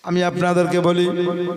আমি আপনাদেরকে বলি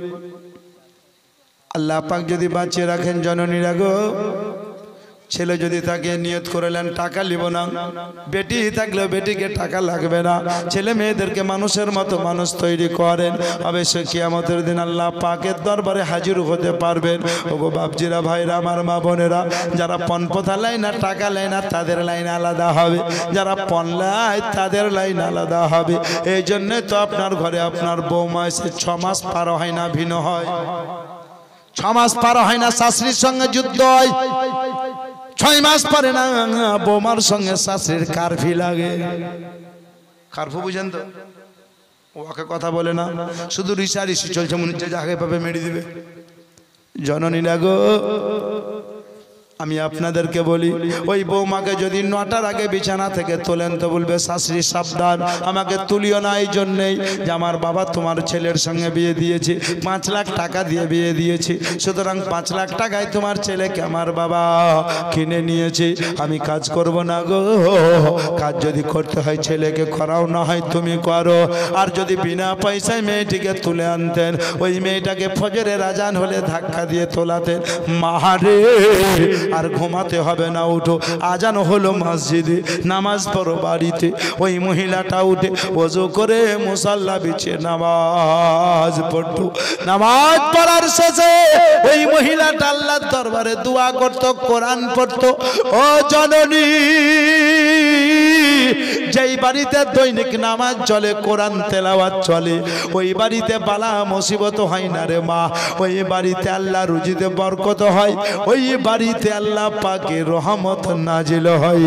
আল্লাহ পাক যদি বাঁচিয়ে রাখেন জননীরা গো, ছেলে যদি থাকে নিয়ত করলেন টাকা নিব না, বেটি থাকলে বেটিকে টাকা লাগবে না, ছেলে মেয়েদেরকে মানুষের মতো মানুষ তৈরি করেন, অবশ্যই কিয়ামতের দিন আল্লাহ পাকের দরবারে হাজির হতে পারবেন। ওগো বাপজিরা ভাইরা আমার মা বোনেরা, যারা পণপথা লাইন আর টাকা লাইন আর তাদের লাইন আলাদা হবে, যারা পণ লাই তাদের লাইন আলাদা হবে। এই জন্যে তো আপনার ঘরে আপনার বৌমা এসে 6 মাস পার হয় না ভিন্ন হয়, 6 মাস পার হয় না শাশুড়ির সঙ্গে যুদ্ধ হয়, 6 মাস পরে না বৌমার সঙ্গে শাশুড়ির কারফি লাগে। কারফু বুঝেন তো? ওকে কথা বলে না, শুধু ঋষি চলছে, মনে হচ্ছে যাকে পাবে মেরে দিবে। জননীরা গো, আমি আপনাদেরকে বলি ওই বৌমাকে যদি 9টার আগে বিছানা থেকে তোলেন তো বলবে শাশুড়ি সাবধান, আমাকে তুলিও না, এই জন্যেই যে আমার বাবা তোমার ছেলের সঙ্গে বিয়ে দিয়েছে, 5 লাখ টাকা দিয়ে বিয়ে দিয়েছে, সুতরাং 5 লাখ টাকায় তোমার ছেলেকে আমার বাবা কিনে নিয়েছে, আমি কাজ করব না গো। কাজ যদি করতে হয় ছেলেকে করাও, না হয় তুমি করো। আর যদি বিনা পয়সায় মেয়েটিকে তুলে আনতেন, ওই মেয়েটাকে ফজরের আজান হলে ধাক্কা দিয়ে তোলাতেন, মারে আর ঘুমাতে হবে না, উঠো, আজান হলো মসজিদে, নামাজ পড়ো বাড়িতে। ওই মহিলাটা উঠে ওযু করে মুসাল্লা বিছিয়ে নামাজ পড়তো। নামাজ পড়ার শেষে ওই মহিলাটা আল্লাহর দরবারে দোয়া করত, কোরআন পড়তো। ও জননী, যেই বাড়িতে দৈনিক নামাজ চলে, কোরআন তেলাওয়াত চলে, ওই বাড়িতে বালা মুসিবত হয় না রে মা, ওই বাড়িতে আল্লাহ রুজিতে বরকত হয়, ওই বাড়িতে আল্লাহ পাকের রহমত নাজিল হয়।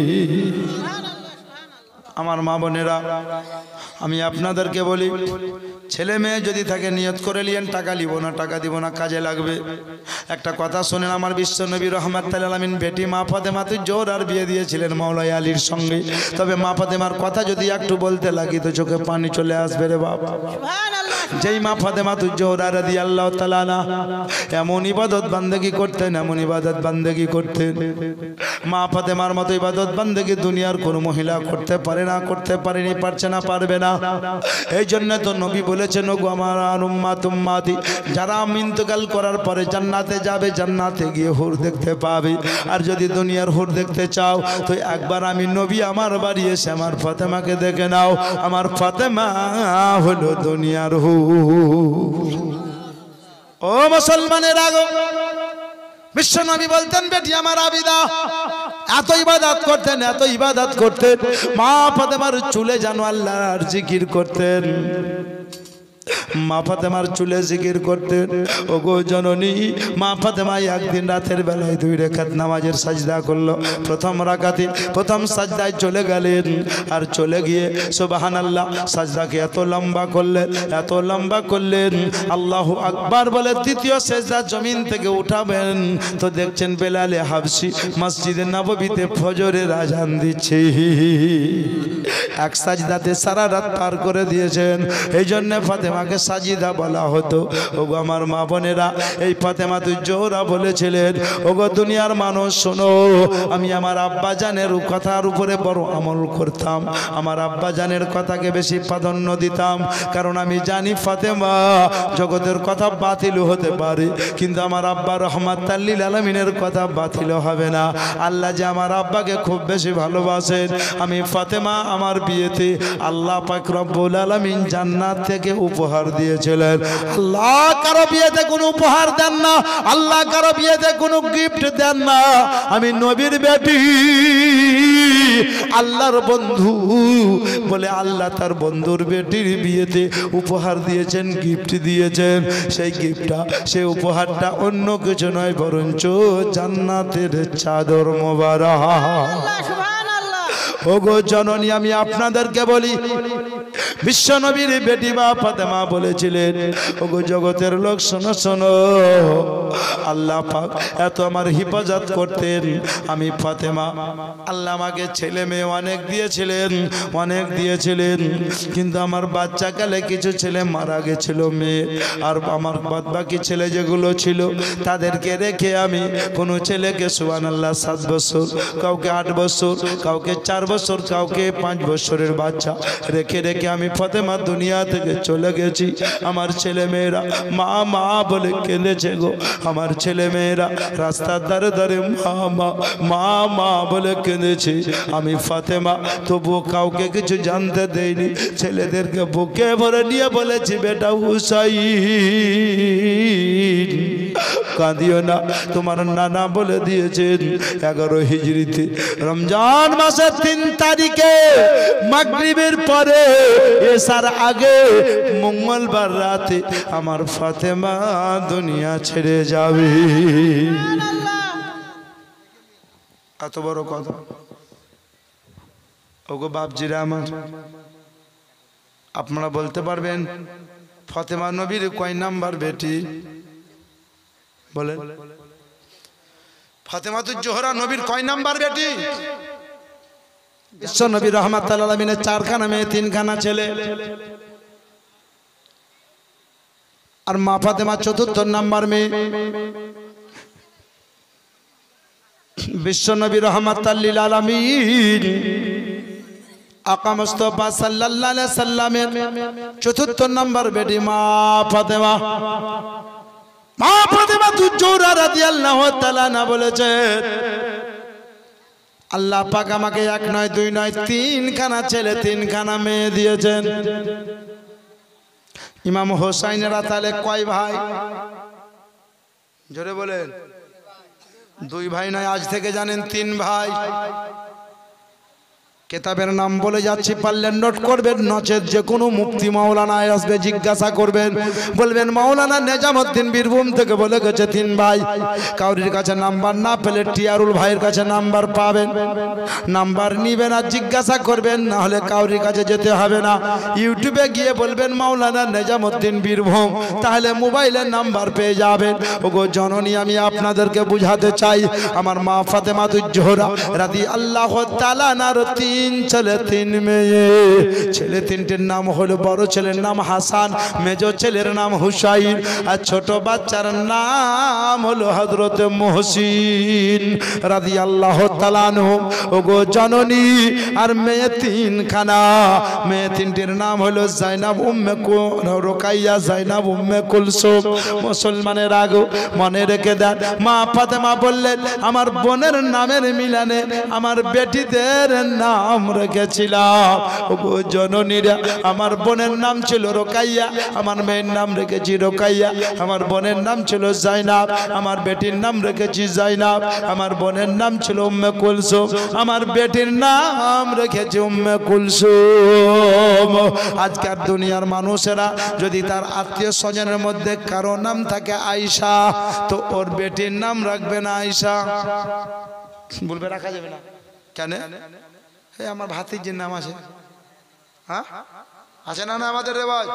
আমার মা বোনেরা, আমি আপনাদেরকে বলি ছেলে মেয়ে যদি থাকে নিয়ত করে নিয়েন টাকা নিব না, টাকা দিব না, কাজে লাগবে। একটা কথা শোনেন, আমার বিশ্বনবী রাহমাতুল আলামিন বেটি মা ফাতেমা জোহরার বিয়ে দিয়েছিলেন মাওলাই আলীর সঙ্গে। তবে মা ফাতেমার কথা যদি একটু বলতে লাগি তো চোখে পানি চলে আসবে রে বাপ। যেই মা ফাতেমা জোহরা রাদিয়াল্লাহু তাআলা আনহা এমন ইবাদত বান্দেগি করতেন, এমন ইবাদত বান্দেগি করতেন, মা ফাতেমার মতো ইবাদত বান্দেগি দুনিয়ার কোনো মহিলা করতে পারে না, করতে পারেনি, পারছে না, পারবে না। এই জন্য তো নবী বলেছেন, ওগো আমার উম্মাত উম্মাতি, যারা ইন্তেকাল করার পরে জান্নাতে যাবে, জান্নাতে গিয়ে হুর দেখতে পাবে। আর যদি দুনিয়ার হুর দেখতে চাও তো একবার আমি নবী আমার বাড়ি এসে আমার ফাতেমাকে দেখে নাও। আমার ফাতেমা হলো দুনিয়ার হুর। ও মুসলমানের আগো, বিশ্ব নবী বলতেন বেটি আমার আবিদা, এত ইবাদত করতেন, এত ইবাদত করতেন, মা ফাতেমার চুলে যেন আল্লাহর জিকির করতেন, মা ফাতেমার চুলে জিকির করতেন। ওগো জননী, মা ফাতেমা একদিন রাতের বেলায় 2 রাকাত নামাজের সাজদা করলো। প্রথম রাকাতে প্রথম সাজদায় চলে গেলেন, আর চলে গিয়ে সুবহানাল্লাহ সাজদাকে এত লম্বা করলেন, এত লম্বা করলেন, আল্লাহু আকবার বলে দ্বিতীয় সাজদা জমিন থেকে উঠাবেন তো দেখছেন বেলালে হাবশি মসজিদে নববীতে ফজরের আজান দিচ্ছে। এক সাজদাতে সারা রাত পার করে দিয়েছেন। এই জন্য ফাতেমাকে সাজিদা বলা হতো। ওগো আমার মা বোনেরা, এই ফাতেমা জোহরা বলেছিলেন, ওগো দুনিয়ার মানুষ শোনো, আমি আমার আব্বা জানের কথার উপরে বড় আমল করতাম, আমার আব্বা জানের কথাকে বেশি প্রাধান্য দিতাম, কারণ আমি জানি ফাতেমা জগতের কথা বাতিল হতে পারে, কিন্তু আমার আব্বা রহমাতুল লিল আলামিনের কথা বাতিল হবে না। আল্লাহ যে আমার আব্বাকে খুব বেশি ভালোবাসেন। আমি ফাতেমা আমার বিয়েতে আল্লাহ পাক রব্বুল আলামিন জান্নাত থেকে উপহার দিয়েছিলেন। আল্লাহ কারো বিয়েতে কোনো উপহার দেন না, আল্লাহ কারো বিয়েতে কোনো গিফট দেন না। আমি নবীর বেটি, আল্লাহর বন্ধু বলে আল্লাহ তার বন্ধুর বেটির বিয়েতে উপহার দিয়েছেন, গিফট দিয়েছেন। সেই গিফটটা, সেই উপহারটা অন্য কিছু নয়, বরঞ্চ জান্নাতের চাদর মোবারক। ওগো জননী, আমি আপনাদেরকে বলি বিশ্ব নবীর বেটি মা ফাতেমা বলেছিলেন, ওগো জগতের লোক শোনো শোনো, আল্লাহ পাক এত আমার হিফাজত করতেন। আমি ফাতেমা, আল্লাহ আমাকে ছেলে মেয়ে অনেক দিয়েছিলেন, অনেক দিয়েছিলেন, কিন্তু আমার বাচ্চাকালে কিছু ছেলে মারা গেছিল মেয়ে, আর আমার বাদ বাকি ছেলে যেগুলো ছিল তাদেরকে রেখে আমি কোনো ছেলেকে সুবহানাল্লাহ 7 বছর, কাউকে 8 বছর, কাউকে 4 বছর, কাউকে 5 বছরের বাচ্চা রেখে রেখে আমি ফাতেমা দুনিয়া থেকে চলে গেছি আমার ছেলে মেয়েরা মা মা বলে কেঁদেছে গো আমার ছেলে মেয়েরা রাস্তার ধারে ধারে মা মা মা মা বলে কেঁদেছে আমি ফাতেমা তবুও কাউকে কিছু জানতে দেইনি ছেলেদেরকে বুকে ভরে নিয়ে বলেছি বেটা হুসাইন কাঁদিও না তোমার নানা বলে দিয়েছেন 11 হিজরিতে রমজান মাসের 3 তারিখে মাগরিবের পরে এশার আগে মঙ্গলবার রাতে আমার ফাতেমা দুনিয়া ছেড়ে যাবে এত বড় কথা ওগো বাপজিরা আমার আপনারা বলতে পারবেন ফাতেমা নবীর কয় নাম্বার বেটি বলেন ফাতেমাতুজ জোহরা নবীর কয় নাম্বার বেটি বিশ্ব নবী রাহমাতুল্লাহ আলামিনের 4খানা মেয়ে 3খানা ছেলে আর মা ফাতেমা 4র্থ নাম্বার মেয়ে বিশ্ব নবী রাহমাতুল্লিল আলামিন আকা মুস্তাফা সাল্লাল্লাহু আলাইহি সাল্লামের 4র্থ নাম্বার বেটি মা ফাতেমা মা ফাতেমা জোহরা রাদিয়াল্লাহু তাআলা না বলেছেন আল্লাহ পাক আমাকে 1 নয় 2 নয় 3খানা ছেলে 3খানা মেয়ে দিয়েছেন ইমাম হোসাইনেরা তাহলে কয় ভাই জোরে বলেন 2 ভাই নয় আজ থেকে জানেন 3 ভাই কিতাবের নাম বলে যাচ্ছি পারলে নোট করবেন নচেত যে কোনো মুফতি মাওলানা আসবে জিজ্ঞাসা করবেন বলবেন মাওলানা নিজামউদ্দিন বীরভূম থেকে বলে গেছে 3 ভাই কাউরির কাছে নাম্বার না পেলে টিয়ারুল ভাইয়ের কাছে নাম্বার পাবেন নাম্বার নেবেন আর জিজ্ঞাসা করবেন না হলে কাউরির কাছে যেতে হবে না ইউটিউবে গিয়ে বলবেন মাওলানা নিজামউদ্দিন বীরভূম তাহলে মোবাইলের নাম্বার পেয়ে যাবেন ওগো জননী আমি আপনাদেরকে বুঝাতে চাই আমার মা ফাতেমাতুজ জোহরা রাদিয়াল্লাহু তাআলা নার 3 ছেলে 3 মেয়ে ছেলে 3টির নাম হলো বড় ছেলের নাম হাসান মেজো ছেলের নাম হুসাইন আর ছোট বাচ্চার নাম হলো হযরত মুহসিন রাদিয়াল্লাহু তাআলা আনহু ওগো জননী আর মেয়ে 3খানা মেয়ে 3টির নাম হলো জাইনাব উম্মে রুকাইয়া জাইনাব উম্মে কুলসুম মুসলমানের আগো মনে রেখে দেন মা ফাতেমা বললেন আমার বোনের নামের মিলানে আমার বেটিদের নাম রেখেছিলাম ওগো জননীরা আমার বোনের নাম ছিল রুকাইয়া আমার মেয়ের নাম রেখেছি রুকাইয়া আমার বোনের নাম ছিল জাইনাব আমার বেটির নাম রেখেছি জাইনাব আমার বোনের নাম ছিল উম্মে কুলসুম আমার বেটির নাম রেখেছি উম্মে কুলসুম আজকের দুনিয়ার মানুষেরা যদি তার আত্মীয় স্বজনের মধ্যে কারো নাম থাকে আয়েশা তো ওর বেটির নাম রাখবে না আয়েশা বলবে রাখা যাবে না কেন এই আমার ভাতিজির নাম আছে হ্যাঁ আছে না না আমাদের রেওয়াজ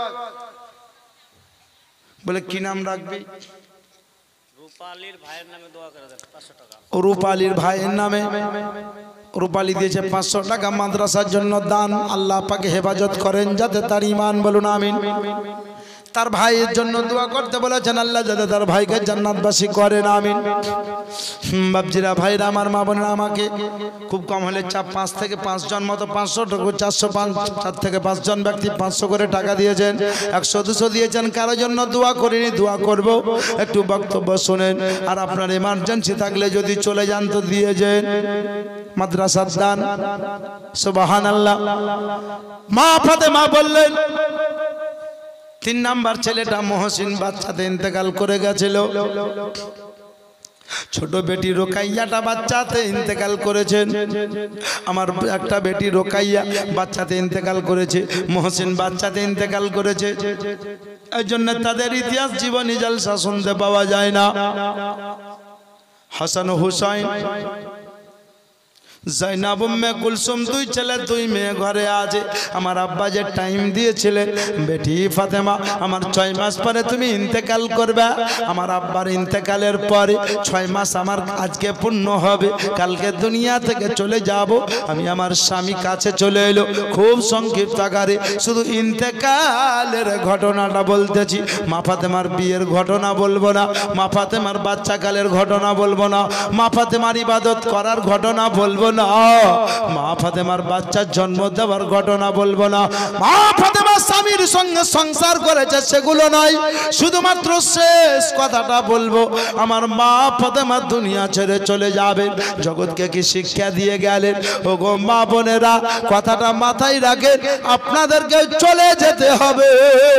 বলে কি নাম রাখবি রূপালীর ভাইয়ের নামে দোয়া করে দেন 500 টাকা রূপালীর ভাইয়ের নামে রূপালী দিয়েছে 500 টাকা মাদ্রাসার জন্য দান আল্লাহ পাক হেফাজত করেন যাতে তার ঈমান বলুন আমিন তার ভাইয়ের জন্য দোয়া করতে বলেছেন আল্লাহ যাতে তার ভাইকে জান্নাতবাসী করেন আমিন বাপজিরা ভাইরা আমার মা বোনেরা আমাকে খুব কম হলে 5 থেকে 5 জন মতো 500 টাকা 4 থেকে 5 জন ব্যক্তি 500 করে টাকা দিয়েছেন 100 200 দিয়েছেন কারো জন্য দোয়া করিনি দোয়া করব একটু বক্তব্য শুনেন আর আপনার ইমার্জেন্সি থাকলে যদি চলে যান তো দিয়ে যান মাদ্রাসার দান সুবহানাল্লাহ মা ফাতেমা বললেন 3 নাম্বার ছেলেটা মুহসিন বাচ্চাতে ইন্তেকাল করে গেছিল ছোট বেটি রুকাইয়াটা বাচ্চাতে ইন্তেকাল করেছেন আমার একটা বেটি রুকাইয়া বাচ্চাতে ইন্তেকাল করেছে মুহসিন বাচ্চাতে ইন্তেকাল করেছে এইজন্য তাদের ইতিহাস জীবনী জলসা শুনতে পাওয়া যায় না হাসান ও হুসাইন জাইনাব উম্মে কুলসুম 2 ছেলে 2 মেয়ে ঘরে আছে আমার আব্বা যে টাইম দিয়েছিলেন বেটি ফাতেমা আমার 6 মাস পরে তুমি ইন্তেকাল করবে আমার আব্বার ইন্তেকালের পরে 6 মাস আমার আজকে পূর্ণ হবে কালকে দুনিয়া থেকে চলে যাব আমি আমার স্বামী কাছে চলে এলো খুব সংক্ষিপ্ত আকারে শুধু ইন্তেকালের ঘটনাটা বলতেছি মা ফাতেমার বিয়ের ঘটনা বলবো না মা ফাতেমার বাচ্চাকালের ঘটনা বলবো না মা ফাতেমার ইবাদত করার ঘটনা বলবো না, মা ফাতেমার বাচ্চার জন্ম দেওয়ার ঘটনা বলবো না, মা ফাতেমা স্বামীর সঙ্গে সংসার করেছে সেগুলো নয়, শুধুমাত্র শেষ কথাটা বলবো। আমার মা ফাতেমা দুনিয়া ছেড়ে চলে যাবেন, জগৎকে কি শিক্ষা দিয়ে গেলেন? ওগো মা বোনেরা, কথাটা মাথায় রাখেন, আপনাদেরকে চলে যেতে হবে।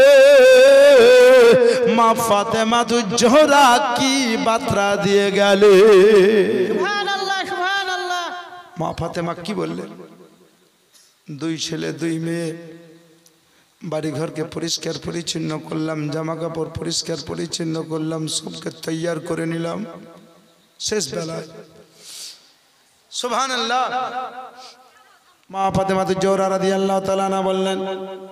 মা ফাতেমা তু জোহরা কি বার্তা দিয়ে গেলে? সুবহানাল্লাহ, সুবহানাল্লাহ। মা ফাতেমা কি বললেন? দুই ছেলে দুই মেয়ে, বাড়ি ঘরকে পরিষ্কার পরিচ্ছন্ন করলাম, জামা কাপড় পরিষ্কার পরিচ্ছন্ন করলাম, সবকে তৈয়ার করে নিলাম। শেষ বেলায় সুবহানাল্লাহ, মা ফাতেমা তু জোহরা রাদিয়াল্লাহু তাআলা আনহা বললেন,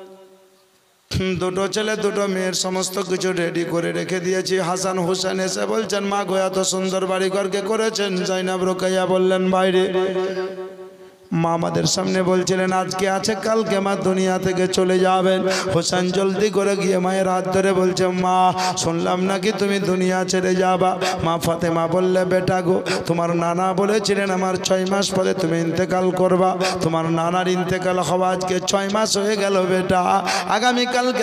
দুটো ছেলে দুটো মেয়ের সমস্ত কিছু রেডি করে রেখে দিয়েছি। হাসান হোসেন এসে বলছেন, মা গো এত সুন্দর বাড়ি ঘরকে করেছেন। জয়নাব রোকাইয়া বললেন, বাইরে। মা আমাদের সামনে বলছিলেন আজকে আছে, কালকে মা দুনিয়া থেকে চলে যাবেন। হোসেন জলদি করে গিয়ে মায়ের হাত ধরে বলছে, মা শুনলাম নাকি তুমি দুনিয়া ছেড়ে যাবা। মা ফাতেমা বললে, বেটা গো, তোমার নানা বলেছিলেন আমার 6 মাস পরে তুমি ইন্তেকাল করবা। তোমার নানার ইন্তেকাল হওয়া আজকে 6 মাস হয়ে গেল বেটা। আগামীকালকে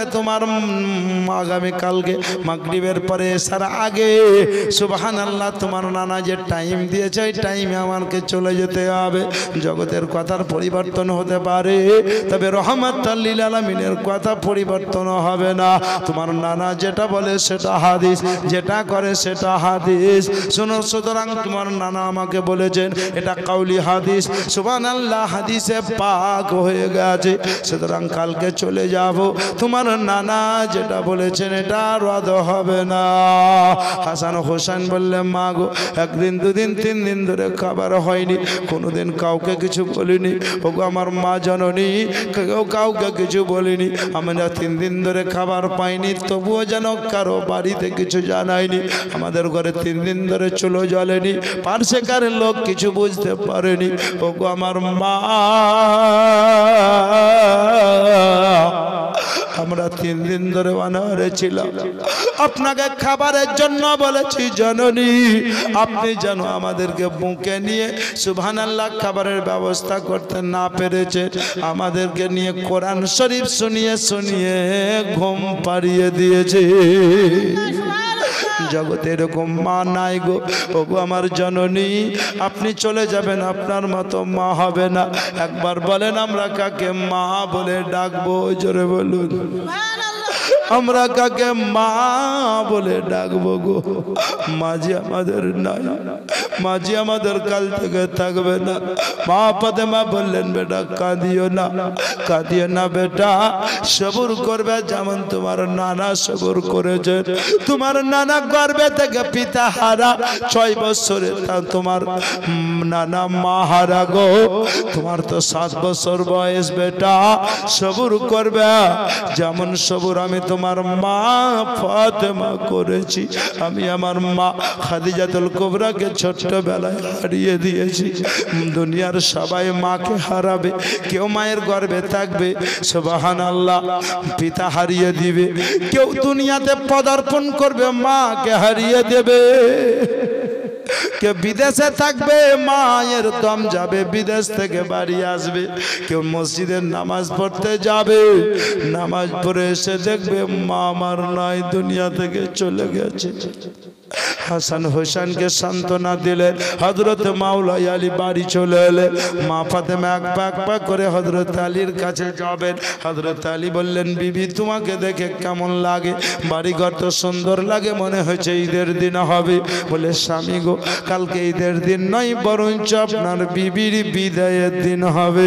মাগরিবের পরে এসার আগে সুবহানাল্লাহ তোমার নানা যে টাইম দিয়েছে ওই টাইমে আমাকে চলে যেতে হবে। জগতের কথার পরিবর্তন হতে পারে, তবে রহমাতুল লিল আলামিনের কথা পরিবর্তন হবে না। তোমার নানা যেটা বলে সেটা হাদিস, যেটা করে সেটা হাদিস। শোনো, সুতরাং তোমার নানা আমাকে বলেছেন, এটা কাউলি হাদিস। সুবহানাল্লাহ, হাদিসে পাক হয়ে গেছে। সুতরাং কালকে চলে যাব, তোমার নানা যেটা বলেছেন এটা রদ হবে না। হাসান হোসেন বললে, মা গো, একদিন দুদিন 3 দিন ধরে খাবার হয়নি, কোনোদিন কাউকে কিছু বলিনি। ওগো আমার মা জননী, কেউ কাউকে কিছু বলিনি। আমরা 3 দিন ধরে খাবার পাইনি, তবুও যেন কারো বাড়িতে কিছু জানাইনি। আমাদের ঘরে 3 দিন ধরে চুলো জ্বলেনি, পার্শ্বকার লোক কিছু বুঝতে পারেনি। ওগো আমার মা, আমরা 3 দিন ধরে অনাহারে ছিলাম, আপনাকে খাবারের জন্য বলেছি জননী, আপনি যেন আমাদেরকে বুকে নিয়ে সুবহানাল্লাহ খাবারের ব্যবস্থা করতে না পেরেছে, আমাদেরকে নিয়ে কোরআন শরীফ শুনিয়ে শুনিয়ে ঘুম পাড়িয়ে দিয়েছে। জগতে এরকম মা নাই গো। ওগো আমার জননী, আপনি চলে যাবেন, আপনার মতো মা হবে না। একবার বলেন আমরা কাকে মা বলে ডাকবো? জোরে বলুন, আমরা কাকে মা বলে ডাকবো গো? মাঝি আমাদের নাই, মাঝি আমাদের কাল থেকে থাকবে না। মা ফাতেমা বললেন, বেটা কাঁদিও না, কাঁদিও না বেটা, সবুর করবে যেমন তোমার নানা সবুর করেছে। তোমার নানা গর্ভে থেকে পিতা হারা 6 বছরে তোমার নানা মা হারা গো। তোমার তো 7 বছর বয়স বেটা, সবুর করবে যেমন সবুর আমি তোমার মা ফাতেমা করেছি। আমি আমার মা খাদিজাতুল কুবরাকে ছোট্টবেলায় হারিয়ে দিয়েছি। দুনিয়ার সবাই মাকে হারাবে, কেউ মায়ের গর্ভে থাকবে সুবহানাল্লাহ পিতা হারিয়ে দিবে, কেউ দুনিয়াতে পদার্পণ করবে মাকে হারিয়ে দেবে, কেউ বিদেশে থাকবে মায়ের দম যাবে, বিদেশ থেকে বাড়ি আসবে, কেউ মসজিদের নামাজ পড়তে যাবে, নামাজ পড়ে এসে দেখবে মা আমার নাই, দুনিয়া থেকে চলে গেছে। হাসান হোসেনকে সান্ত্বনা দিলেন, হযরত মাওলাই আলী বাড়ি চলে এলেন। মা ফাতেমা এক পা করে হযরত আলীর কাছে যাবেন। হযরত আলী বললেন, বিবি তোমাকে দেখে কেমন লাগে? বাড়িঘর তো সুন্দর লাগে, মনে হচ্ছে ঈদের দিন হবে। বলে, স্বামী গো, কালকে ঈদের দিন নয়, বরঞ্চ আপনার বিবির বিদায়ের দিন হবে।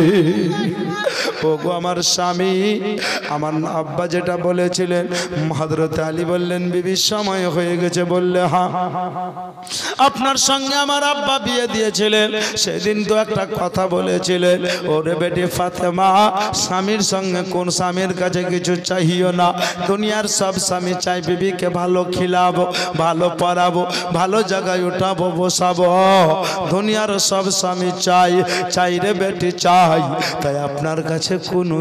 ওগো আমার স্বামী, আমার আব্বা যেটা বলেছিলেন। হযরত আলী বললেন, বিবির সময় হয়ে গেছে। বললে, হ্যাঁ, আপনার সঙ্গে আমার আব্বা বিয়ে দিয়েছিলেন, সেদিন তো একটা কথা বলেছিলেন, ওরে বেটি ফাতেমা, স্বামীর সঙ্গে কোন স্বামীর কাছে কিছু চাইও না। দুনিয়ার সব স্বামী চাই বিবিকে ভালো খিলাবো, ভালো পড়াবো, ভালো জায়গায় উঠাবো, বসাবো। দুনিয়ার সব স্বামী চাই রে বেটি চাই। তাই আপনার কাছে কাছে কোনো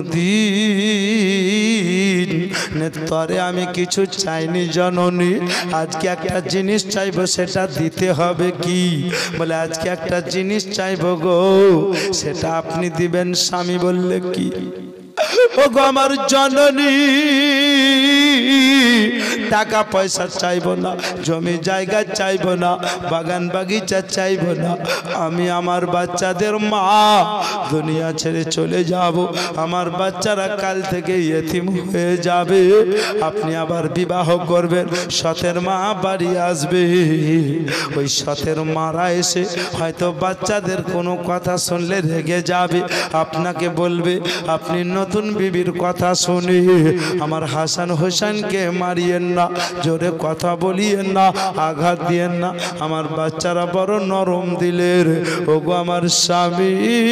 দিন তরে আমি কিছু চাইনি জননী, আজকে একটা জিনিস চাইবো, সেটা দিতে হবে। কি বলে? আজকে একটা জিনিস চাইবো গো, সেটা আপনি দিবেন। স্বামী বললে কি? ও গো আমার জননী, টাকা পয়সা চাইবো না, জমি জায়গা চাইবো না, বাগান বাগিচা চাইবো না, আমি আমার বাচ্চাদের মা দুনিয়া ছেড়ে চলে যাব, আমার বাচ্চারা কাল থেকে ইয়েতিম হয়ে যাবে, আপনি আবার বিবাহ করবেন, সতের মা বাড়ি আসবে। ওই সতের মারা এসে হয়তো বাচ্চাদের কোনো কথা শুনলে রেগে যাবে, আপনাকে বলবে আপনি নতুন বিবির কথা শুনে আমার হাসান হোসেনকে মারিয়েন না, জোরে কথা বলিয়েন না, আঘাত দিয়েন না, আমার বাচ্চারা বড় নরম দিলের। ওগো আমার স্বামী,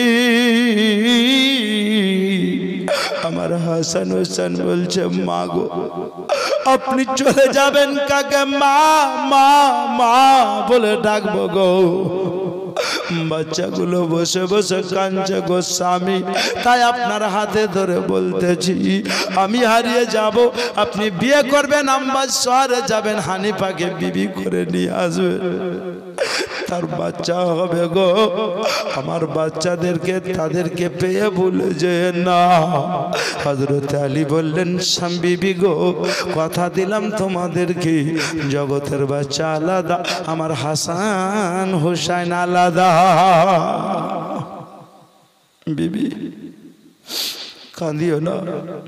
আমার হাসান হোসেন বলছে মা গো আপনি চলে যাবেন কাকে মা মা মা বলে ডাকবো গো। বাচ্চাগুলো বসে বসে কাঁদছে গো স্বামী, তাই আপনার হাতে ধরে বলতেছি আমি হারিয়ে যাব, আপনি বিয়ে করবেন, আম্বাজ শহরে যাবেন, হানিফাকে বিবি করে নিয়ে আসবেন, তার বাচ্চা হবে গো। আমার বাচ্চাদেরকে তাদেরকে পেয়ে ভুলে যে না। হযরত আলী বললেন বিবি গো কথা দিলাম তোমাদেরকে, জগতের বাচ্চা আলাদা, আমার হাসান হোসেন আলাদা। বিবি কাঁদিও না।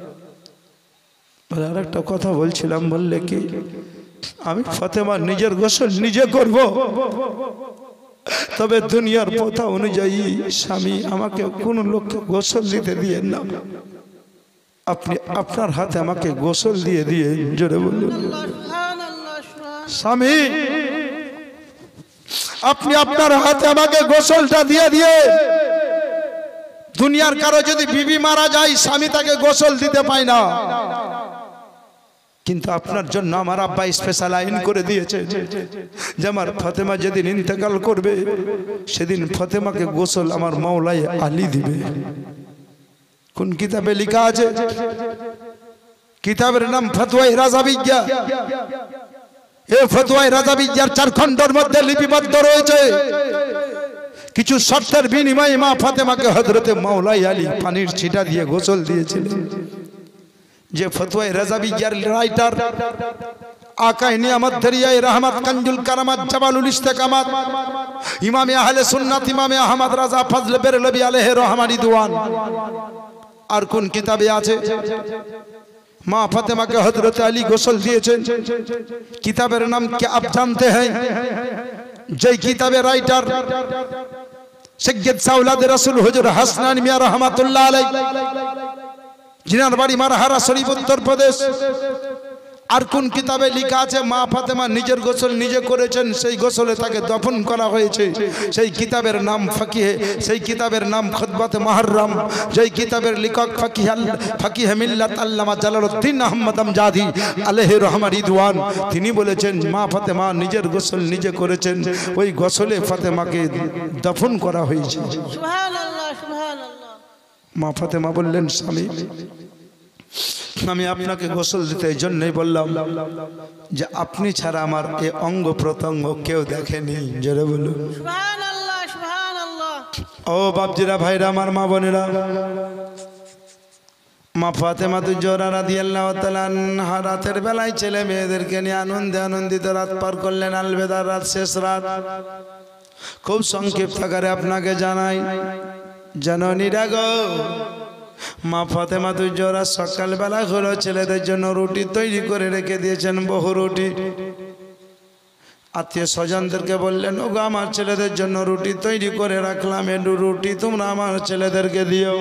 আর একটা কথা বলছিলাম, বললে কি আমি ফাতেমা নিজের গোসল নিজে করব, তবে দুনিয়ার প্রথা অনুযায়ী স্বামী আমাকে কোন লোককে গোসল দিতে দিয়ে না, আপনি আপনার হাতে আমাকে গোসল দিয়ে দিয়ে। জোরে বলুন স্বামী, আপনি আপনার হাতে আমাকে গোসলটা দিয়ে দিয়ে। দুনিয়ার কারো যদি বিবি মারা যায় স্বামী তাকে গোসল দিতে পায় না, কিন্তু আপনার জন্য আমার আব্বা স্পেশাল আইন করে দিয়েছে যে আমার ফাতেমা যেদিন ইন্তেকাল করবে সেদিন ফাতেমাকে গোসল আমার মাওলাই আলী দিবে। কোন কিতাবে লেখা আছে? কিতাবের নাম ফতোয়া রাজাবিজ্ঞা। এই ফতোয়া রাজাবিজ্ঞার 4 খণ্ডের মধ্যে লিপিবদ্ধ রয়েছে কিছু শর্তের বিনিময়ে মা ফাতেমাকে হযরতে মাওলাই আলী পানির ছিটা দিয়ে গোসল দিয়েছিলেন। যে ফতোয়া রাজাবিজ্ঞার রাইটার আকায়ে নিয়ামত দরিয়ায়ে রহমত কানজুল কারামাত জাবালুল ইস্তেকামাত ইমামে আহলে সুন্নাত ইমামে আহমদ রাজা ফজল বেরলভী আলাইহি রহমান রিদওয়ান। আর কোন কিতাবে আছে মা ফাতেমাকে হযরত আলী গোসল দিয়েছেন? কিতাবের নাম কি আপ জানতে हैं? যেই কিতাবে রাইটার সৈয়দ সাউলাদ রাসূল হুজুর হাসনান মিয়া রহমাতুল্লাহ আলাইহি, জিনার বাড়ি মারহারা শরীফ উত্তর প্রদেশ। আর কোন কিতাবে লেখা আছে মা ফাতেমা নিজের গোসল নিজে করেছেন, সেই গোসলে তাকে দফন করা হয়েছে? সেই কিতাবের নাম ফকিহে, সেই কিতাবের নাম খুতবাতে মুহররম, যেই কিতাবের লেখক ফকিহে মিল্লাত আল্লামা জালালউদ্দিন আহমদ আমজাদি আলাইহি রহমান রিদওয়ান, তিনি বলেছেন মা ফাতেমা নিজের গোসল নিজে করেছেন, ওই গোসলে ফাতেমাকে দফন করা হয়েছে। সুবহানাল্লাহ সুবহানাল্লাহ। মা ফাতেমা বললেন স্বামী আমি আপনাকে গোসল দিতে এই জন্যই বললাম যে আপনি ছাড়া আমার এই অঙ্গ প্রত্যঙ্গ কেউ দেখেনি। জোরে বলুন সুবহানাল্লাহ সুবহানাল্লাহ। ও বাপজিরা ভাইরা আমার মা বোনেরা, মা ফাতেমা জোহরা রাদিয়াল্লাহু তাআলা আনহা রাতের বেলায় ছেলে মেয়েদেরকে নিয়ে আনন্দিত রাত পার করলেন। আলবেদার রাত, শেষ রাত। খুব সংক্ষিপ্ত আকারে আপনাকে জানাই, জননীরা গো, মা ফাতেমা জোহরা সকালবেলা হলো ছেলেদের জন্য রুটি তৈরি করে রেখে দিয়েছেন, বহু রুটি। আত্মীয় স্বজনদেরকে বললেন ওগো আমার ছেলেদের জন্য রুটি তৈরি করে রাখলাম, একটু রুটি তোমরা আমার ছেলেদেরকে দিও।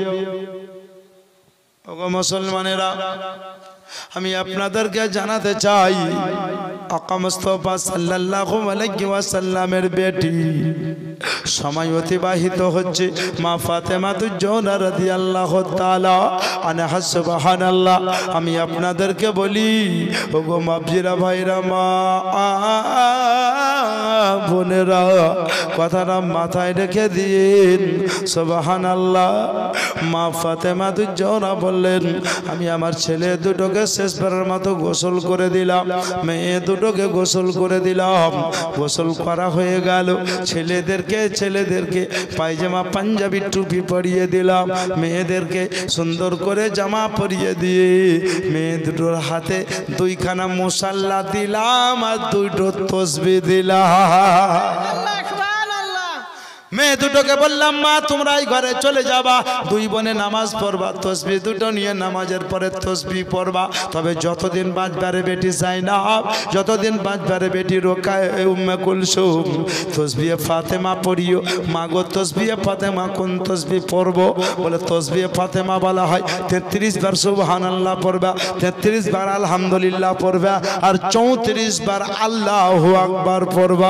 ওগো মুসলমানেরা, আমি আপনাদেরকে জানাতে চাই আকা মুস্তাফা সাল্লাল্লাহু আলাইহি ওয়াসাল্লামের বেটি সময় অতিবাহিত হচ্ছে মা ফাতেমা জোহরা রাদিয়াল্লাহু তাআলা আনহা। সুবহানাল্লাহ। আমি আপনাদেরকে বলি ওগো মাবজিরা ভাইরা, মা বোনেরা কথাটা মাথায় রেখে দিন সুবহানাল্লাহ। মা ফাতেমা জোহরা বললেন আমি আমার ছেলে দুটোকে শেষবারের মতো গোসল করে দিলাম, মেয়ে দুটোকে গোসল করে দিলাম। গোসল করা হয়ে গেল, ছেলেদেরকে পায়জামা পাঞ্জাবি টুপি পরিয়ে দিলাম, মেয়েদেরকে সুন্দর করে জামা পরিয়ে দিয়ে মেয়ে দুটোর হাতে দুইখানা মুসাল্লা দিলাম আর দুটো তসবিহ দিলাম। আল্লাহ সুবহানাল্লাহ। মেয়ে দুটোকে বললাম মা তোমরা এই ঘরে চলে যাবা, দুই বোনে নামাজ পড়বা, তসবিহ দুটো নিয়ে নামাজের পরে তসবিহ পড়বা। তবে যতদিন বাঁচবারে বেটি যায়নাব, যতদিন বাঁচবারে বেটি রোকায়ে উম্মে কুলসুম তসবিহ ফাতেমা পড়িও। মা গো তসবিহ ফাতেমা কোন তসবিহ পড়বো? বলে তসবিহ ফাতেমা বলা হয় 33 বার সুবহানাল্লাহ পড়বা, 33 বার আলহামদুলিল্লাহ পড়বা আর 34 বার আল্লাহু আকবার পড়বা।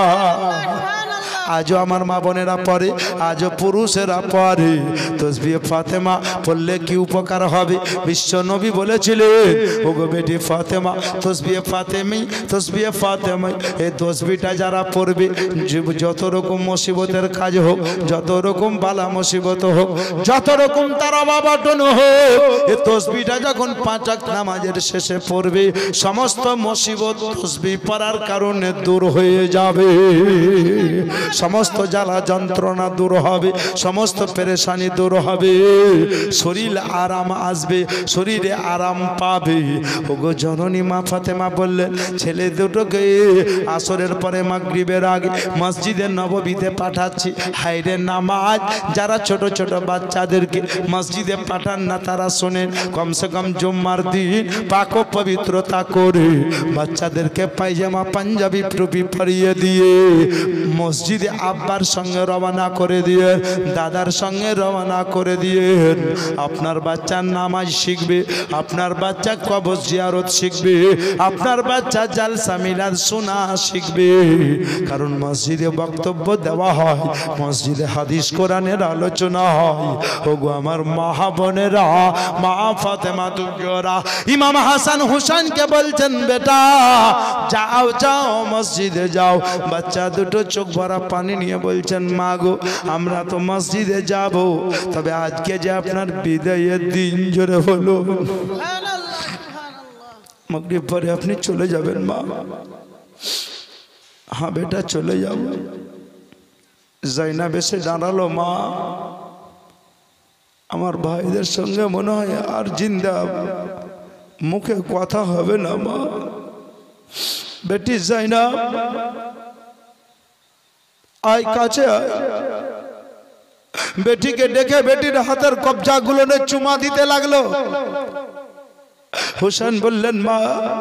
আজও আমার মা বোনেরা পড়ে, আজও পুরুষেরা পড়ে। তসবিহ ফাতেমা পড়লে কি উপকার হবে? বিশ্ব নবী বলেছিলেন ওগো বেটি ফাতেমা তসবিহ ফাতেমা এই তসবিহটা যারা পড়বে যত রকম মুসিবতের কাজ হোক, যত রকম বালা মুসিবত হোক, যত রকম তারা বাবাটন হোক, এই তসবিহটা যখন 5 ওয়াক্ত নামাজের শেষে পড়বে সমস্ত মুসিবত তসবিহ পড়ার কারণে দূর হয়ে যাবে। সমস্ত জ্বালা যন্ত্রণা দূর হবে, সমস্ত পেরেশানি দূর হবে, শরীর আরাম আসবে, শরীরে আরাম পাবে। ওগো জননী মা ফাতেমা বললেন ছেলে দুটোকে আসরের পরে মাগরিবের আগে মসজিদে নববীতে পাঠাচ্ছি। হায়রে নামাজ যারা ছোট ছোট বাচ্চাদেরকে মসজিদে পাঠান না তারা শোনেন কমসে কম জুম্মার দিন পাক ও পবিত্রতা করে বাচ্চাদেরকে পায়জামা পাঞ্জাবি টুপি পরিয়ে দিয়ে মসজিদে আব্বার সঙ্গে রওনা করে দিয়ে, দাদার সঙ্গে রওনা করে দিয়ে আপনার বাচ্চা নামাজ শিখবে, আপনার বাচ্চা কবর জিয়ারত শিখবে, আপনার বাচ্চা জালসা মিলাদ শোনা শিখবে। কারণ মসজিদে বক্তব্য দেওয়া হয়, মসজিদে হাদিস কোরআনের আলোচনা হয়। ওগো আমার মা বোনেরা, মা ফাতেমা জোহরা ইমাম হাসান হুসাইনকে বলছেন বেটা যাও যাও মসজিদে যাও। বাচ্চা দুটো চোখ ভরা পানি নিয়ে বলছেন মা গো আমরা তো মসজিদে যাব, তবে আজকে যে আপনার বিদায়ের দিন জোরে হলো, সুবহানাল্লাহ সুবহানাল্লাহ। মাগরিব পরে আপনি চলে যাবেন মা। হ্যাঁ বেটা চলে যাব। জাইনাব এসে দাঁড়ালো মা আমার ভাইদের সঙ্গে মনে হয় আর জিন্দা মুখে কথা হবে না মা। বেটি জাইনাব আয় কাছে আয়। বেটিকে ডেকে বেটির হাতের কবজা গুলো চুমা দিতে লাগলো। হুসেন বললেন মা,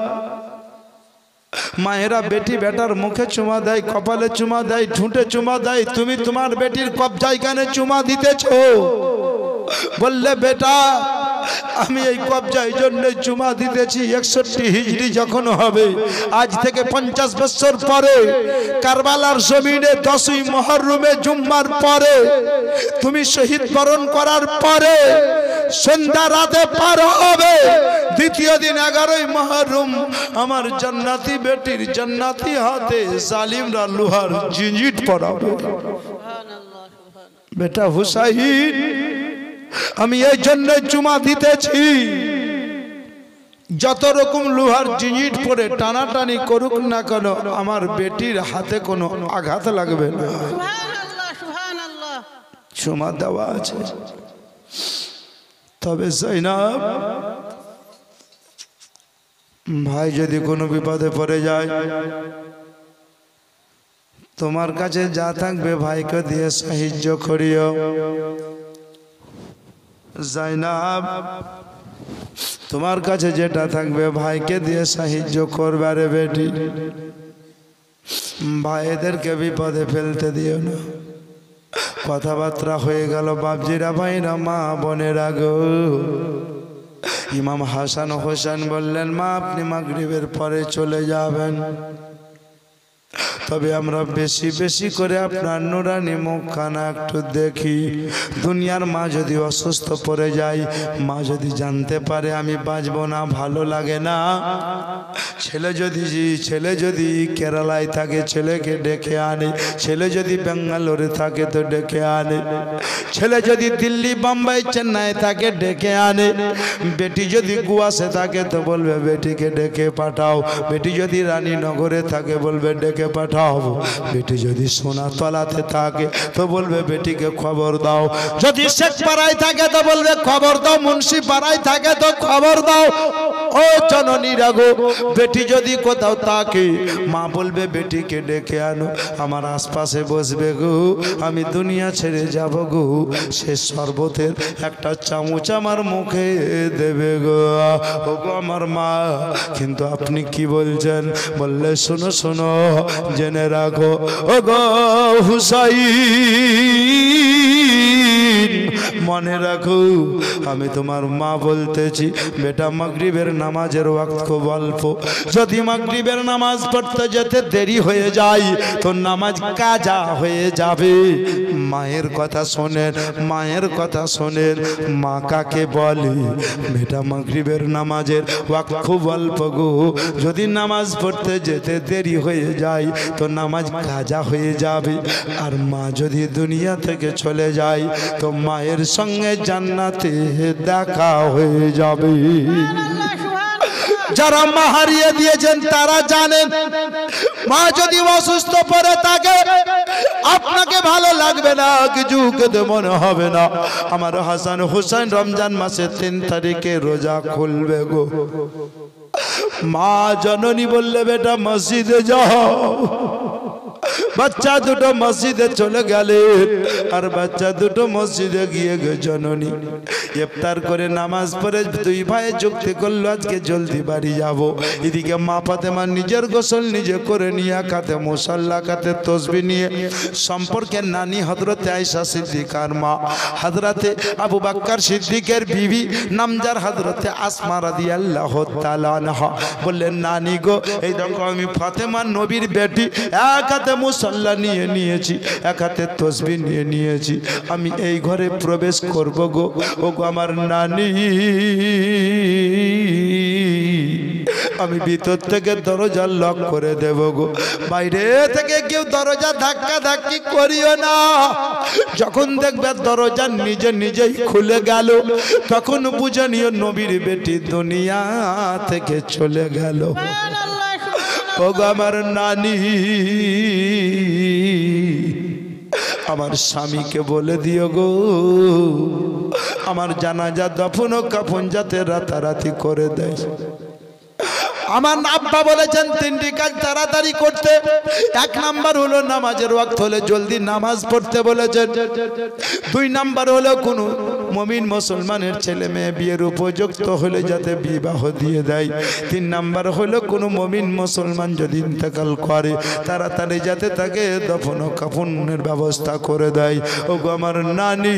মায়েরা বেটি বেটার মুখে চুমা দেয়, কপালে চুমা দেয়, ঠুঁটে চুমা দেয়, তুমি তোমার বেটির কবজায় কেন চুমা দিতেছো? বললে বেটা আমি এই কবজায় জন্য চুমা দিতেছি 61 হিজরি যখন হবে, আজ থেকে 50 বছর পরে কারবালার জমিনে 10ই মুহররমে জুম্মার পরে তুমি শহীদ বরণ করার পরে সন্ধ্যা রাতে পার হবে, দ্বিতীয় দিন 11ই মুহররম আমার জান্নাতি বেটির জান্নাতি হাতে জালিমরা লোহার জিঞ্জিট পরাবে। সুবহানাল্লাহ সুবহানাল্লাহ। বেটা হুসাইন আমি এই জন্য চুমা দিতেছি যত রকম লোহার জিনিস পরে টানাটানি করুক না কেন আমার বেটির হাতে কোনো আঘাত লাগবে না। সুবহানাল্লাহ সুবহানাল্লাহ। চুমা দেওয়া আছে। তবে জাইনাব ভাই যদি কোনো বিপদে পড়ে যায় তোমার কাছে যা থাকবে ভাইকে দিয়ে সাহায্য করিও। জাইনাব তোমার কাছে যেটা থাকবে ভাইকে দিয়ে সাহায্য করবে রে বেটি। ভাইদেরকে বিপদে ফেলতে দিও না। কথাবার্তা হয়ে গেল বাপজিরা ভাইরা মা বোনেরা গো। ইমাম হাসান হোসেন বললেন মা আপনি মাগরিবের পরে চলে যাবেন। তবে আমরা বেশি বেশি করে আপনার নুরানি মুখখানা একটু দেখি। দুনিয়ার মা যদি অসুস্থ পড়ে যায়, মা যদি জানতে পারে আমি বাঁচবো না, ভালো লাগে না। ছেলে যদি কেরালায় থাকে ছেলেকে ডেকে আনে, ছেলে যদি বেঙ্গালোরে থাকে তো ডেকে আনে, ছেলে যদি দিল্লি বোম্বাই চেন্নাই থাকে ডেকে আনে, বেটি যদি গুয়াসে থাকে তো বলবে বেটিকে ডেকে পাঠাও, বেটি যদি রানীনগরে থাকে বলবে ডেকে পাঠাও, বেটি যদি সোনাতলাতে থাকে তো বলবে বেটিকে খবর দাও, যদি শেখপাড়ায় থাকে তো বলবে খবর দাও, মুন্সি পাড়ায় থাকে তো খবর দাও। ও জননীরা গো, বেটি যদি কোথাও থাকে মা বলবে বেটিকে ডেকে আনো, আমার আশপাশে বসবে গো, আমি দুনিয়া ছেড়ে যাব গো, সে শরবতের একটা চামচ আমার মুখে দেবে গো। ও গো আমার মা, কিন্তু আপনি কি বলছেন? বললে শোনো শোনো, জেনে রাখো ও গো হুসাইন, মনে রাখো আমি তোমার মা বলতেছি, বেটা মাগরিবের নামাজের ওয়াক্ত খুব অল্প, যদি মাগরিবের নামাজ পড়তে যেতে দেরি হয়ে যায় তো নামাজ কাজা হয়ে যাবে। মায়ের কথা শোনেন, মায়ের কথা শোনেন, মা কাকে বলে? বেটা মাগরিবের নামাজের ওয়াক্ত খুব অল্প গো, যদি নামাজ পড়তে যেতে দেরি হয়ে যায় তো নামাজ কাজা হয়ে যাবে। আর মা যদি দুনিয়া থেকে চলে যায় তো মায়ের সঙ্গে জান্নাতে দেখা হয়ে যাবে। যারা মা হারিয়ে দিয়েছেন তারা জানেন, মা যদি অসুস্থ পড়ে থাকে আপনাকে ভালো লাগবে না, কিছু খেতে মনে হবে না। আমার হাসান হুসাইন রমজান মাসের 3 তারিখে রোজা খুলবে গো, মা জননী বললে বেটা মসজিদে যাও, বাচ্চা দুটো মসজিদে চলে গেলে, আর বাচ্চা দুটো মসজিদে গিয়ে গে জননী ইফতার করে নামাজ পড়ে 2 ভাই যুক্তি করলো আজকে জলদি বাড়ি যাব। এদিকে মা ফাতেমা নিজের গোসল নিজে করে নিয়ে কাতে মুসাল্লা কাতে তসবি নিয়ে সম্পর্কের নানি হযরতে আয়েশা সিদ্দিকার মা হযরতে আবু বকর সিদ্দিকের বিবি নামজার হযরতে আসমা রাদিয়াল্লাহু তাআলা আনহা বললেন, নানি গো, এই দেখো আমি ফাতেমা নবীর বেটি, এক হাতে মুসাল্লা নিয়ে নিয়েছি, এক হাতে তসবি নিয়ে নিয়েছি, আমি এই ঘরে প্রবেশ করব গো। ও গো আমার নানি, আমি ভিতর থেকে দরজা লক করে দেব গো, বাইরে থেকে কেউ দরজা ধাক্কা ধাক্কি করিও না। যখন দেখবে দরজা নিজে নিজেই খুলে গেল তখন বুঝে নিও নবীর বেটি দুনিয়া থেকে চলে গেল। ও গো আমার নানি, আমার স্বামীকে বলে দিও গো, আমার জানাজা দফন ও কাফন যাতে রাতারাতি করে দেয়। আমার আব্বা বলেছেন 3টি কাজ তাড়াতাড়ি করতে। 1 নাম্বার হলো নামাজের ওয়াক্ত হলে জলদি নামাজ পড়তে বলেছেন। 2 নাম্বার হলো কোন মুমিন মুসলমানের ছেলে মেয়ে বিয়ের উপযুক্ত হলে যাতে বিবাহ দিয়ে দেয়। 3 নাম্বার হলো কোন মুমিন মুসলমান যদি ইন্তেকাল করে তাড়াতাড়ি যাতে তাকে দফন ও কাফনের ব্যবস্থা করে দেয়। ওগো আমার নানি,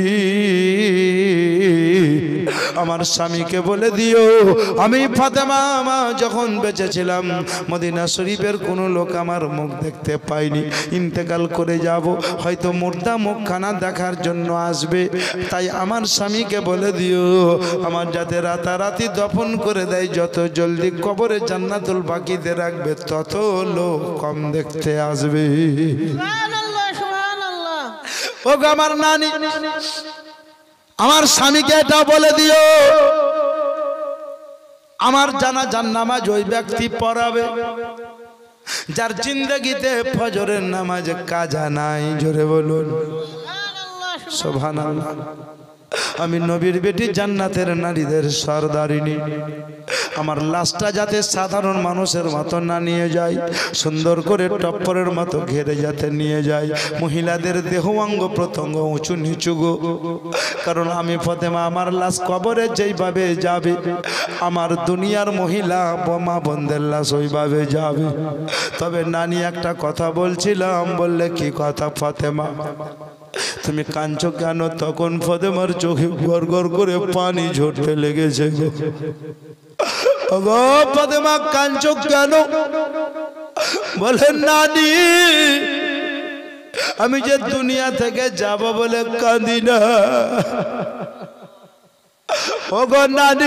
আমার স্বামীকে বলে দিও, আমি ফাতেমা মা যখন বেঁচে ছিলাম মদিনা শরীফের কোনো লোক আমার মুখ দেখতে পাইনি, ইন্তেকাল করে যাব, হয়তো মুর্দা মুখখানা দেখার জন্য আসবে, তাই আমার স্বামীকে বলে দিও আমার যাতে রাতারাতি দফন করে দেয়, যত জলদি কবরে জান্নাতুল বাকিতে রাখবে তত লোক কম দেখতে আসবে। সুবহানাল্লাহ, সুবহানাল্লাহ। ও গো আমার নানি, আমার স্বামীকে এটা বলে দিও, আমার জানাজার নামাজ ওই ব্যক্তি পড়াবে যার জিন্দগিতে ফজরের নামাজ কাজা নাই। জোরে বলুন সুবহানাল্লাহ। আমি নবীর বেটি, জান্নাতের নারীদের সরদারিনী। আমার লাশটা যাতে সাধারণ মানুষের মতো না নিয়ে যায়, সুন্দর করে টপ্পরের মতো ঘেরে যাতে নিয়ে যায়। মহিলাদের দেহ অঙ্গ প্রত্যঙ্গ উঁচু নিচু গো, কারণ আমি ফাতেমা আমার লাশ কবরে যেইভাবে যাবে আমার দুনিয়ার মহিলা বোমা বন্ধের লাশ ওইভাবে যাবে। তবে নানি একটা কথা বলছিলাম, বললে কি কথা ফাতেমা? তুমি কাঁদছো কেন? তখন ফাতেমার চোখে গড় গড় করে পানি ঝরতে লেগেছে গো। ফাতেমা কাঁদছো কেন? বলেন নানি আমি যে দুনিয়া থেকে যাব বলে কাঁদি না। ওগো নানি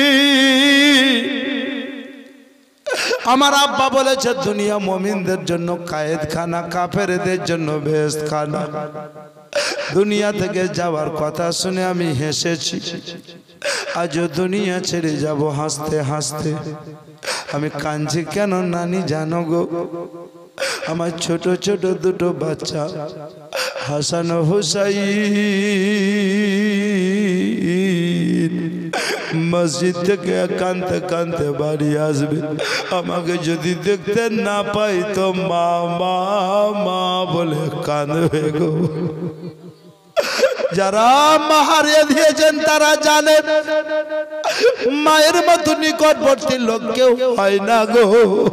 আমার আব্বা বলেছে দুনিয়া মুমিনদের জন্য কায়েদখানা, কাফেরদের জন্য বেহেশতখানা। দুনিয়া থেকে যাওয়ার কথা শুনে আমি হেসেছি, আজও দুনিয়া ছেড়ে যাব হাসতে হাসতে। আমি কাঁদছি কেন নানি জানো গো? আমার ছোট ছোট দুটো বাচ্চা হাসান ও হুসাইন মসজিদ থেকে কাঁদতে কাঁদতে বাড়ি আসবে, আমাকে যদি দেখতে না পাই তো মা মা মা বলে কাঁদবে গো। যারা মা হারিয়ে দিয়েছেন তারা জানেন মায়ের মতো নিকটবর্তী লোক কেউ হয় না গো।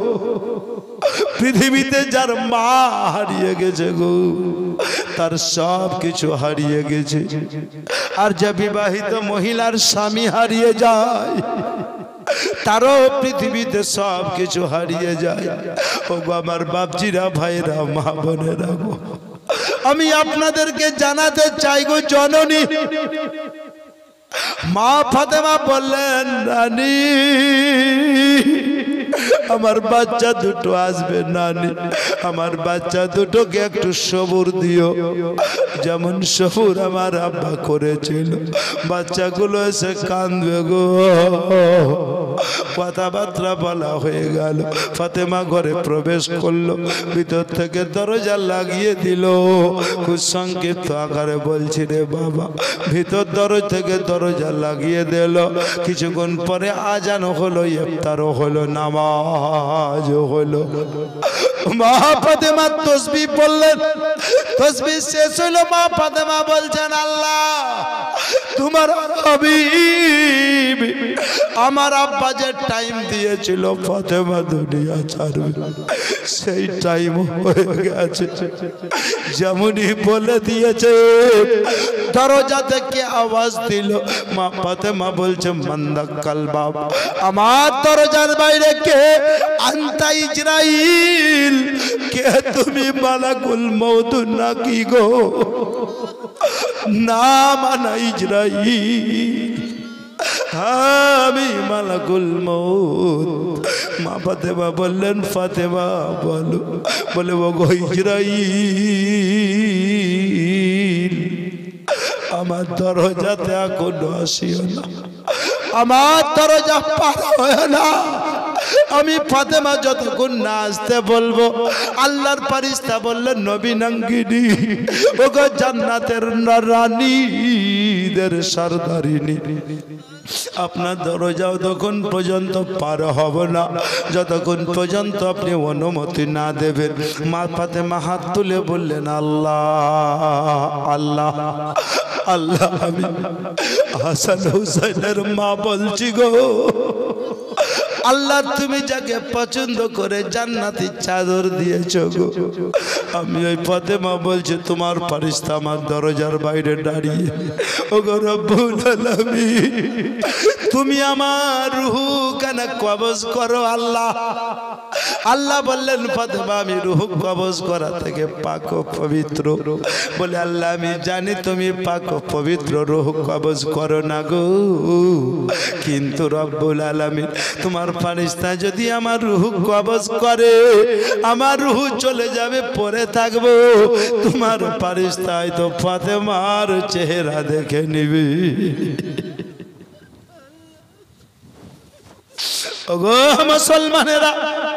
পৃথিবীতে যার মা হারিয়ে গেছে গো তার সব কিছু হারিয়ে গেছে। আর যে বিবাহিত মহিলার স্বামী হারিয়ে যায় তারও পৃথিবীতে সব কিছু হারিয়ে যায়। ও গো আমার বাপজিরা, ভাইরা, মা বোনেরা গো, আমি আপনাদেরকে জানাতে চাই গো জননী মা ফাতেমা বললেন রানী আমার বাচ্চা দুটো আসবে নানি, আমার বাচ্চা দুটোকে একটু সবুর দিও, যেমন সবুর আমার আব্বা করেছিল। বাচ্চাগুলো এসে কাঁদবে গো। কথাবার্তা বলা হয়ে গেল। ফাতেমা ঘরে প্রবেশ করলো, ভিতর থেকে দরজা লাগিয়ে দিল। খুব সংক্ষিপ্ত আকারে বলছি রে বাবা, ভিতর থেকে দরজা লাগিয়ে দিল। কিছুক্ষণ পরে আজান হলো, ইফতারও হলো, নামাজও হলো। মা ফাতেমা তাসবিহ পড়লেন, তাসবিহ শেষ হলো। মা ফাতেমা বলছেন আল্লাহ তোমার হাবিব আমার আব্বা যে টাইম দিয়েছিল ফাতেমা দুনিয়া ছাড়বে, সেই টাইম হয়ে গেছে। যেমনই বলে দিয়েছে দরজা থেকে আওয়াজ দিল। মা ফাতেমা বলছে মান্দা কালবাব, আমার দরজার বাইরে কে? আনতা ইজরাইল, কে তুমি? মালাকুল মউত নাকি গো? না মানা ইজরাইল, আমি মালাকুল মউত। মা ফাতেমা বললেন ফাতেমা বলো। বলে ও গো ইজরাইল, আমার দরজাতে এখনো আসিও না, আমার দরজা পার হয় না। আমি ফাতেমা যতক্ষণ না আসতে বলবো। আল্লাহর ফেরেশতা বললেন নবী নঙ্গিনী, ওগো জান্নাতের রানীদের সরদারিনী, আপনার দরজাও তখন পর্যন্ত পার হব না যতক্ষণ পর্যন্ত আপনি অনুমতি না দেবেন। মা ফাতেমা হাত তুলে বললেন আল্লাহ আল্লাহ আল্লাহ, আমি হাসান হুসাইনের মা বলছি গো, আল্লাহ তুমি যাকে পছন্দ করে জান্নাতি চাদর দিয়েছো গো, আমি ওই ফাতেমা বলছি তোমার ফেরেশতা আমার দরজার বাইরে দাঁড়িয়ে, ওগো রব্বুল আলামিন তুমি আমার রূহ কেন কবজ করো আল্লাহ। আল্লাহ বললেন ফাতেমা আমি রূহ কবজ করা থেকে পাক ও পবিত্র। বলে আল্লাহ আমি জানি তুমি পাক ও পবিত্র, রূহ কবজ করো না গো, কিন্তু রব্বুল আলামিন তোমার ফেরেশতা যদি আমার রূহ কবজ করে আমার রূহ চলে যাবে, পড়ে থাকবো, তোমার ফেরেশতা তো ফাতেমার চেহারা দেখে নিবি। ওগো মুসলমানেরা,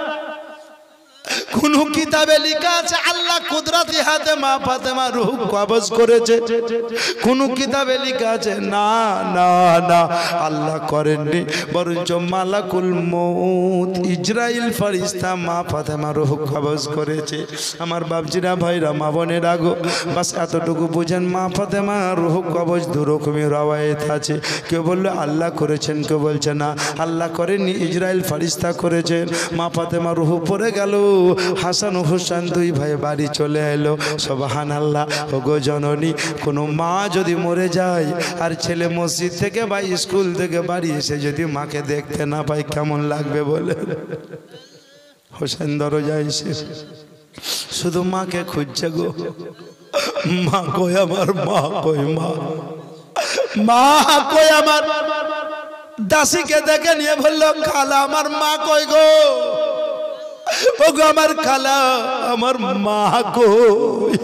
কোন কিতাবে লেখা আছে আল্লাহ কুদরতি হাতে মা ফাতেমা রূহ কবজ করেছে? কোন কিতাবে লেখা আছে? না না না, আল্লাহ করেননি, বরঞ্চ মালাকুল মউত ইজরাইল ফেরেশতা মা ফাতেমা রূহ কবজ করেছে। আমার বাপজিরা, ভাইরা, মা বোনেরা গো, বাস এতটুকু বুঝেন মা ফাতেমা রূহ কবজ দু রকমের রওয়ায়েত আছে। কেউ বললো আল্লাহ করেছেন, কেউ বলছে না আল্লাহ করেননি, ইজরাইল ফেরেশতা করেছেন। মা ফাতেমা রূহ পড়ে গেল, হাসান ও হুসাইন দুই ভাই বাড়ি চলে এলো। সুবহানাল্লাহ। ওগো জননী, কোনো মা যদি মরে যায় আর ছেলে মসজিদ থেকে বা স্কুল থেকে বাড়ি এসে যদি মাকে দেখতে না পায় কেমন লাগবে বলে? হোসেন দরজায় এসে শুধু মাকে খুঁজছে গো, মা কই আমার, মা কই, মা মা কই আমার। দাসীকে দেখে নিয়ে বলল, খালা আমার মা কই গো, ও গো আমার খালা, আমার মা কই।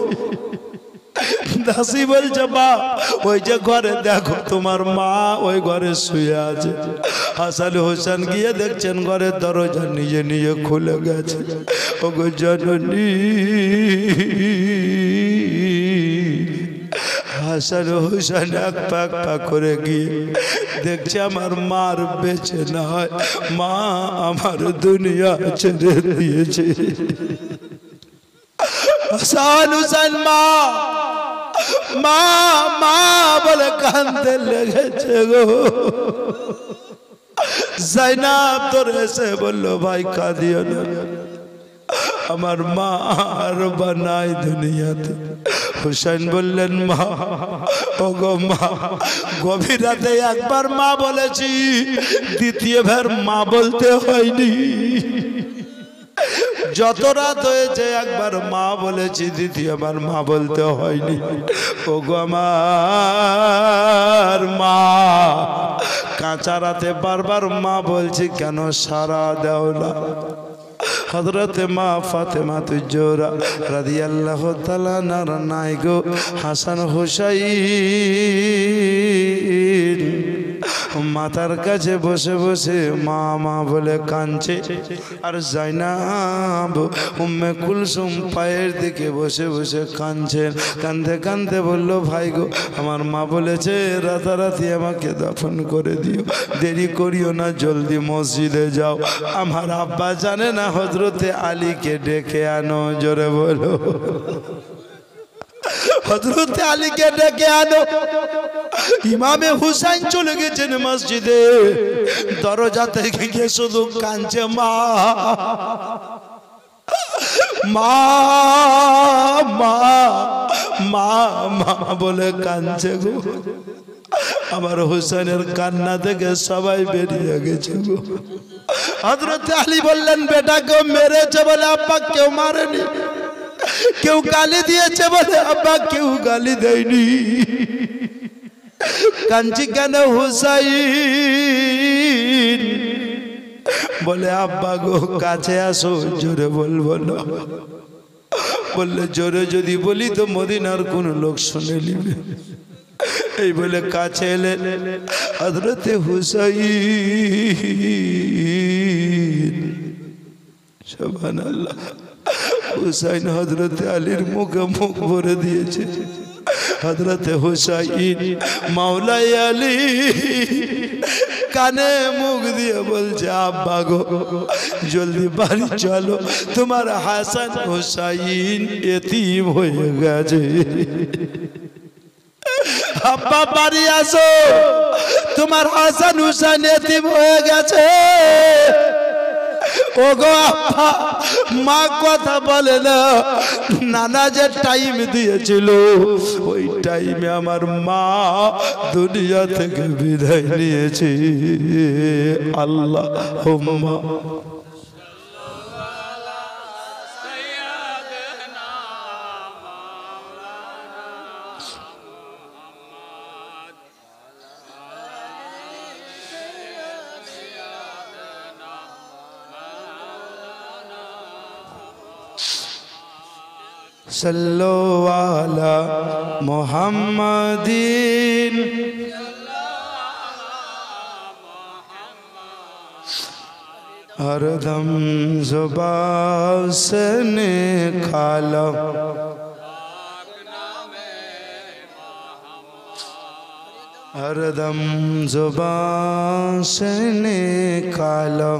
দাসী বলছে, মা ওই যে ঘরে দেখো তোমার মা ওই ঘরে শুয়ে আছে। হাসান হোসেন গিয়ে দেখছেন ঘরের দরজা নিজে নিজে খুলে গেছে। ও গো জননী। হাসান হোসেন এক পাক পাক করে গিয়ে দেখছে আমার মার বেঁচে নয়, মা আমার দুনিয়া ছেড়ে দিয়েছে। হাসান হোসেন মা মা মা বলে কাঁদতে লেগেছে গো। জাইনাব তোর এসে বললো, ভাই কাঁদিও না, আমার মা আর বানাই দুনিয়াতে। হুসাইন বললেন, মা ও গো মা, গভীর রাতে একবার মা বলেছি, দ্বিতীয়বার মা বলতে হয়নি। যত রাত হয়েছে একবার মা বলেছি, দ্বিতীয়বার মা বলতে হয়নি। ও গো আমার মা, কাঁচা রাতে বারবার মা বলছি, কেন সারা দাও না? হযরতে মা ফাতেমা তুজোরা রাদিয়াল্লাহু তাআলা আনহা নাই গো হাসান হুসাইন মাতার কাছে বসে বসে মা মা বলে কাঁদছে। আর জাইনাব উম্মে কুলসুম পায়ের দিকে বসে বসে কাঁদছেন। কাঁদতে কাঁদতে বলল, ভাই গো আমার মা বলেছে রাতারাতি আমাকে দাফন করে দিও, দেরি করিও না, জলদি মসজিদে যাও। আমার আব্বা জানে না হযরতে আলীকে ডেকে আনো। জোরে বলো, হযরতে আলীকে ডেকে আনো। ইমামে হুসাইন চলে গেছেন মসজিদে, দরজা থেকে গিয়ে শুধু কাঁদছে, মা মা মা মা মা বলে কাঁদছে গো। আমার হুসাইনের কান্না থেকে সবাই বেরিয়ে গেছে গো। হযরতে আলী বললেন, বেটা কেউ মেরেছে বলে আব্বা কেউ মারেনি, কেউ গালি দিয়েছে বলে আব্বা কেউ গালি দেয়নি। কাঞ্চি কেন হুসাইন? বলে আব্বা গো কাছে আসো। জোরে বলবো না, বললে জোরে যদি বলি তো মদিনার কোন লোক শুনে নিবে। এই বলে কাছে এলেন হযরতে হুসাইন। সুবহানাল্লাহ। হুসাইন হযরতে আলীর মুখে মুখ ভরে দিয়েছে। হযরতে হুসাইন মাওলাই আলী কানে মুখ দিয়ে বলছে, আব্বা গো জলদি বাড়ি চলো, তোমার হাসান হুসাইন এতিম হয়ে গেছে। আব্বা বাড়ি আসো, তোমার হাসান হুসাইন এতিম হয়ে গেছে। ও গো আব্বা, মা কথা বলে না, নানা যে টাইম দিয়েছিল ওই টাইমে আমার মা দুনিয়া থেকে বিদায় নিয়েছে। আল্লাহ হুম্মা सल्लो वाला मोहम्मदीन हरदम ज़ुबान से निकालो हरदम ज़ुबान से निकालो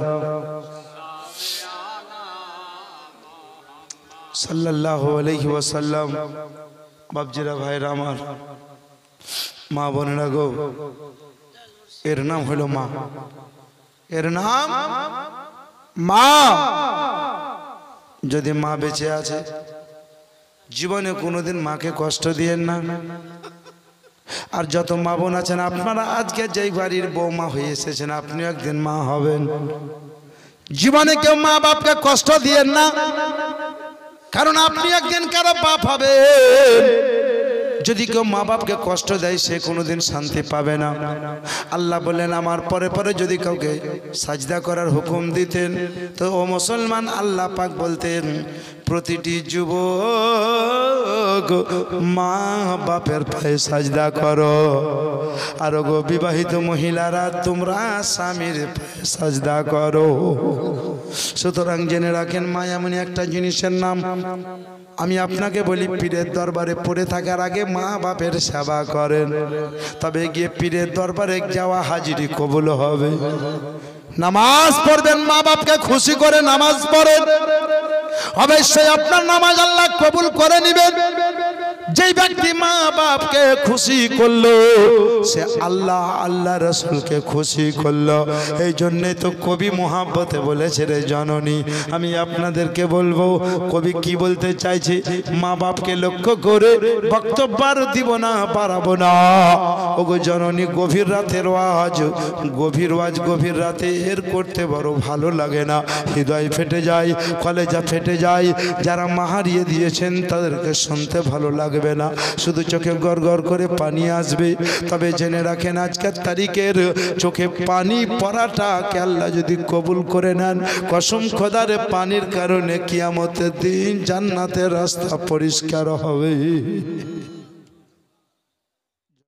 সাল্লাল্লাহু আলাইহি ওয়াসাল্লাম। বাপজিরা ভাইরা আমার, মা বোনেরা গো, এর নাম হলো মা, এর নাম মা। যদি মা বেঁচে আছে, জীবনে কোনোদিন মাকে কষ্ট দিয়েন না। আর যত মা বোন আছেন, আপনারা আজকে যেই বাড়ির বৌমা হয়ে এসেছেন, আপনিও একদিন মা হবেন। জীবনে কেউ মা বাপকে কষ্ট দিয়েন না, কারণ আপনি একদিন কারো বাপ হবেন। যদি কেউ মা বাপকে কষ্ট দেয় সে কোনোদিন শান্তি পাবে না। আল্লাহ বললেন আমার পরে পরে যদি কাউকে সাজদা করার হুকুম দিতেন তো ও মুসলমান আল্লাহ পাক বলতেন প্রতিটি যুবক মা বাপের পায়ে সাজদা করো, আর গো বিবাহিত মহিলারা তোমরা স্বামীর পায়ে সাজদা করো। সুতরাং জেনে রাখেন মা এমন একটা জিনিসের নাম, আমি আপনাকে বলি পীরের দরবারে পড়ে থাকার আগে মা বাপের সেবা করেন, তবে গিয়ে পীরের দরবারে যাওয়া হাজিরি কবুল হবে। নামাজ পড়বেন, মা বাপকে খুশি করে নামাজ পড়েন, অবশ্যই আপনার নামাজ আল্লাহ কবুল করে নেবেন। যেই ব্যক্তি মা বাপকে খুশি করলো সে আল্লাহ আল্লাহ রসুলকে খুশি করলো। এই জন্যে তো কবি মোহাব্বতে বলেছে রে জননী। আমি আপনাদেরকে বলবো কবি কি বলতে চাইছে, মা বাপকে লক্ষ্য করে বক্তব্য আর দিব না, পারাবো না। ওগো জননী গভীর রাতের ওয়াজ, গভীর রাতে এর করতে বড় ভালো লাগে না, হৃদয় ফেটে যায়, কলেজা ফেটে যায়। যারা মা হারিয়ে দিয়েছেন তাদেরকে শুনতে ভালো লাগবে না, শুধু চোখে গড়গড় করে পানি আসবে। তবে জেনে রাখেন আজকের তারিখের চোখে পানি পড়াটাকে আল্লাহ যদি কবুল করে নেন, কসম খোদার পানির কারণে কিয়ামতের দিন জান্নাতের রাস্তা পরিষ্কার হবে।